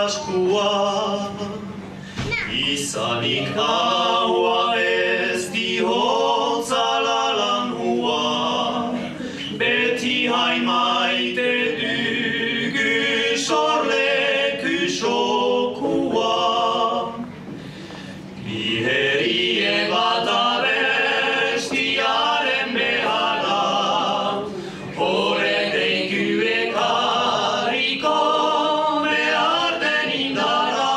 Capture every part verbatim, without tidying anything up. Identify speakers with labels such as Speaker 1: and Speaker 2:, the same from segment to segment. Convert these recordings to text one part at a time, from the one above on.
Speaker 1: askua, izanik haua ez dihotza lalanhua, beti hain maite dugu sorleku sokua. Biherie bat abestiaren beharra, horrek deiku ekarriko behar den indara,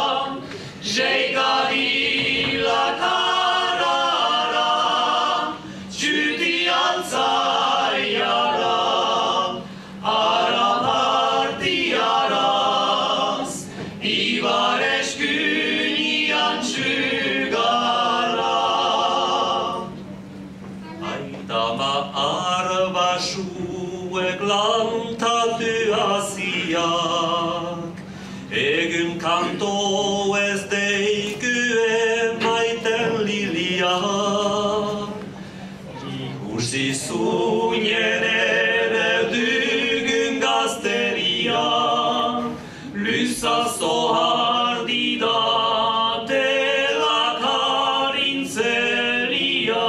Speaker 1: jeikadila karara, txuti altzaiara, ara partiaraz, ibar eskunian txugarra. Aitama arbasuek lantatu asiak, egun kanto ez deiku emaiten liliak. Ikusi zuinen ere dugun gazteria, luzazo hardi datela karintzeria.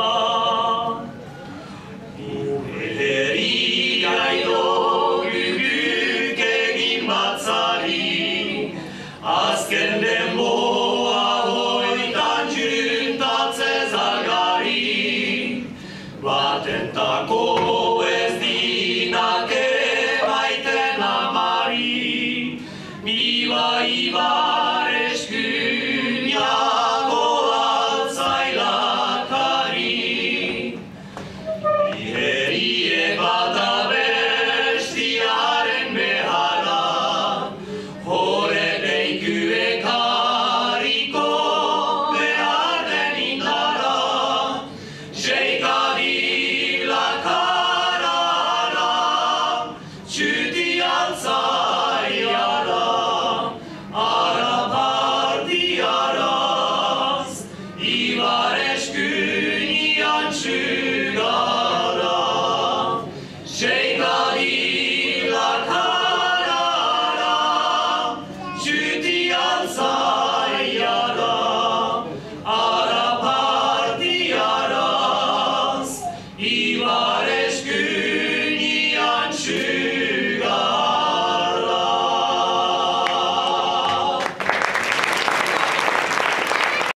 Speaker 1: Biheria idoguguk egin batzari, azken denboa hoitan juntatzez algari, batentako ez dinak emaiten amari, biba ibar eskunia